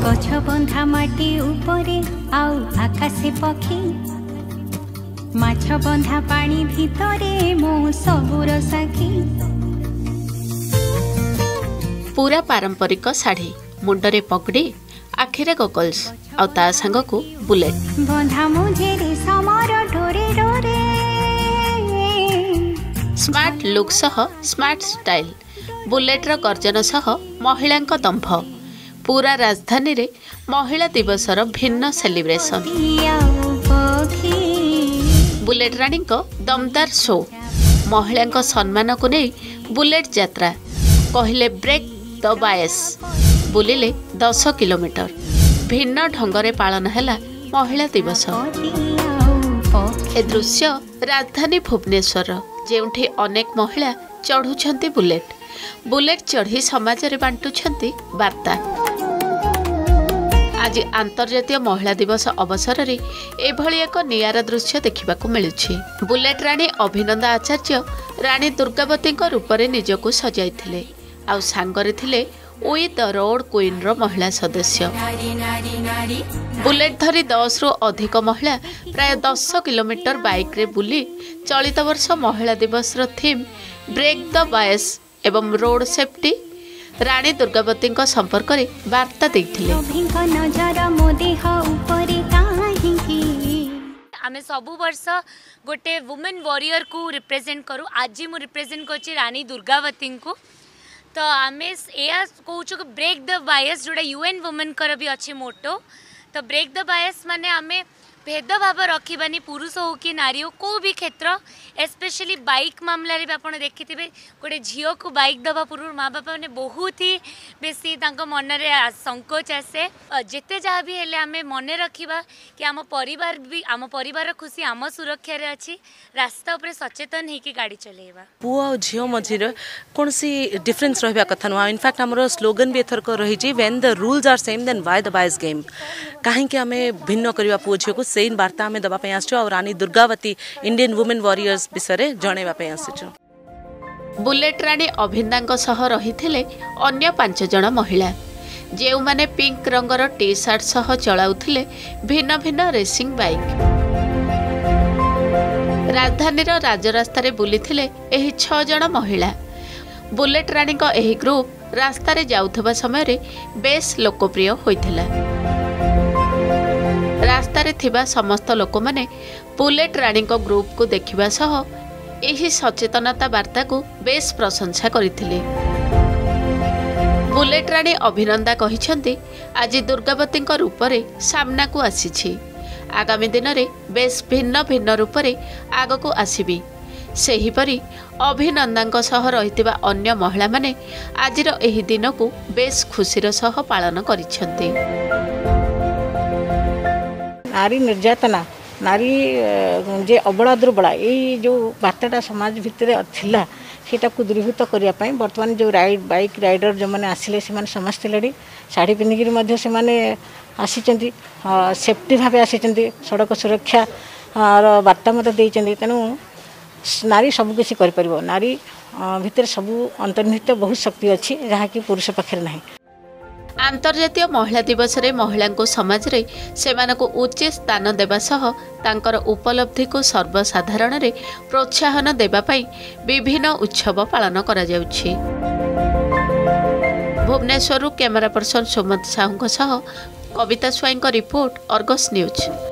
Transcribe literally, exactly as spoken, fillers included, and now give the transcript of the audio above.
गछ बंधा माटी उपरे आउ आकाशे पक्षी माछ बंधा पानी भितरे मो सबुर साखी। पूरा पारंपरिक साड़ी मुंडरे पगड़ी आखिरे गगल्स आ ता संग को बुलेट बंधा मुझे समर डोरे डोरे। स्मार्ट लुक सह स्मार्ट स्टाइल बुलेट्र गर्जन सह महिला दंभ पूरा राजधानी रे महिला दिवसर भिन्न सेलिब्रेशन। बुलेट रानी दमदार शो महिला सम्मान को नहीं बुलेट यात्रा कहले ब्रेक द बायस बुलिले दस किलोमीटर भिन्न ढंगरे पालन हैला महिला दिवस। ए दृश्य राजधानी भुवनेश्वर जेउठी अनेक महिला चढ़ुछंती बुलेट बुलेट चढ़ी समाज रे बांटुछंती वार्ता। आज अंतर्जातीय महिला दिवस अवसर रे एभली एक नियारा दृश्य देखिबाकू मिलुछि। बुलेट रानी अभिनंदा आचार्य रानी दुर्गावती रूप में निजको सजाइथिले आउ सांगरे थिले वी द रोड क्वीन रो महिला सदस्य। बुलेट धरी दस रु अधिक महिला प्राय दस किलोमीटर बाइक रे बुली चलित वर्ष महिला दिवस रो थीम ब्रेक द बायस एवं रोड सेफ्टी रानी दुर्गावती संपर्क में वार्ता देथिले। आमे सबु वर्ष गोटे वुमेन वॉरियर को रिप्रेजेंट करू। आज मु रिप्रेजेंट करछि रानी दुर्गावती को। तो आमे एया कहूँ ब्रेक द बायस जोड़ा यूएन वुमेन कर भी अच्छे मोटो। तो ब्रेक द बायस माने आमे भेदभाव रखिबानी पुरुष हो कि नारी हो को भी क्षेत्र एस्पेशली बाइक मामला रे आपण देखिथिबे गोटे झियो को बाइक दबा पूर्व माँ बापा ने बहुत ही बेसी तांको मन रे संकोच आसे। जेते जहाँ भी हेले आमे मन रखिबा कि आम परिवार भी आम परिवार खुशी आम सुरक्षा रे अछि रास्ता ऊपर सचेतन हेकि गाड़ी चलेबा। पुआ और झियो मझिर कौन सी डिफरेंस रहबा कथा नुआ। इनफैक्ट हमरो स्लोगन भी एथर को रही जी when the rules are same then why the bias game काहे कि हमें भिन्न करबा पुआ झियो को सेम वार्ता आमे दबा पे आछो और Rani Durgavati Indian women warriors विषय जणेबा पे आछो। बुलेट रानी अभिनंदांग सह रहिथिले अन्य पांच जण महिला जेउ माने पिंक रंगर टी शर्ट सह चलाउथिले भिन्न भिन्न रेसिंग बाइक। राजधानी रो राजरास्ता रे बुलिथिले एही छ जण महिला। बुलेट रानी को एही ग्रुप रास्ता रे जाउथबा समय रे बेस लोकप्रिय होइथिला। रास्ता रे थिबा समस्त लोक माने बुलेट रानी को ग्रुप को देखिबा सह एही सचेतनता वार्ता को बेस प्रशंसा करिथिले। बुलेट रानी अभिनंदा कहिछंती आज दुर्गावती रूप रे सामना को आसीछि आगामी दिन रे बेस भिन्न भिन्न रूप रे आग को आसीबी। सेहीपरि अभिनंदांक सह रहितिबा अन्य महिला माने आजिर एही दिन को बेस खुशीर सह पालन करिछंती। नारी निर्यातना नारी जे अबड़ा दुर्बला ये जो बार्ताटा समाज भितर थिला सेटा को दूरीभूत करने बर्तमान जो राइड बाइक राइडर जो मैंने आसिले से समस्त लड़ी शाढ़ी पिंधिकी से आसी सेफ्टी भाव आसी सड़क सुरक्षा बार्ता मत देते तेणु नारी सबकिछि कर नारी भितर सबू अंतर्निहित बहुत शक्ति अच्छी जहाँकि पुरुष पाखे ना। अंतर्जातीय महिला दिवस रे महिला को समाज रे सेमान को उच्च स्थान देवा सह तांकर उपलब्धि को सर्वसाधारण रे प्रोत्साहन देबा पई विभिन्न उत्सव पालन करा जाउछि। भुवनेश्वर कैमरा पर्सन सुमंत साहू सह Kavita Swain report Argus news.